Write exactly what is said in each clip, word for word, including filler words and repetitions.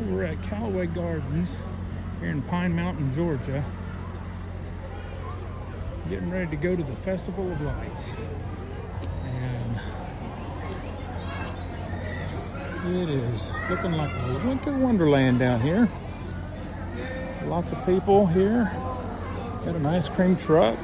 We're at Callaway Gardens here in Pine Mountain, Georgia. Getting ready to go to the Festival of Lights. And it is looking like a winter wonderland down here. Lots of people here. Got an ice cream truck.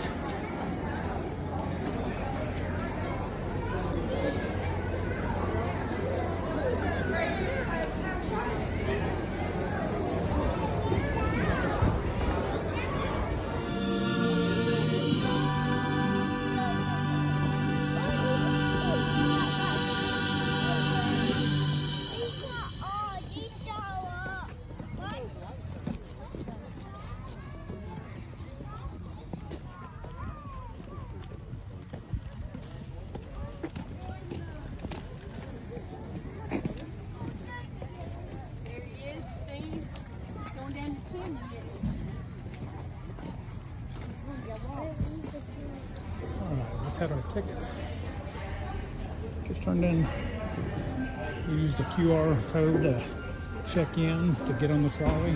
Let's have our tickets. Just turned in, we used a Q R code to check in to get on the trolley.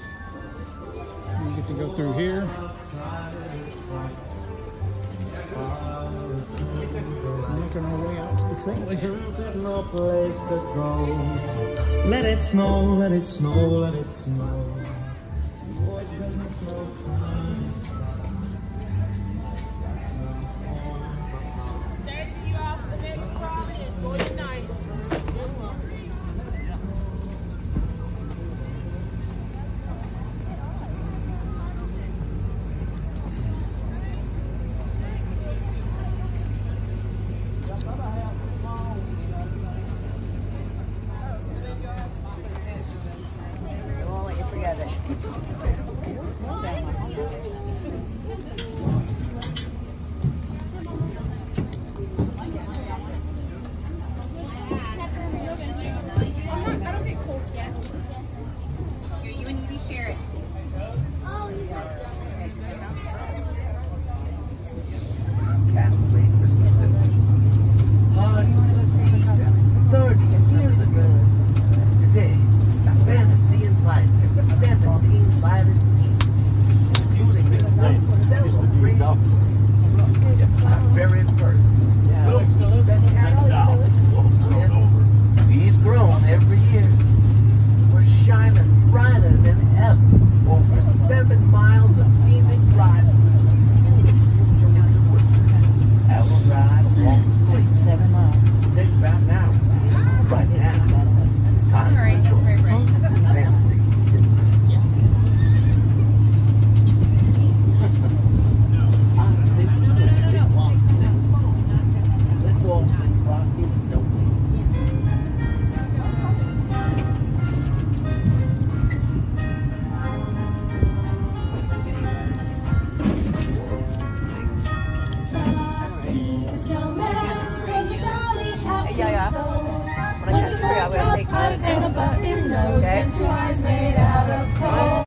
We get to go through here. We're making our way out to the trolley. No place to go. Let it snow, let it snow, let it snow. Yeah, yeah. When I catch free, I'm gonna take mine. Okay.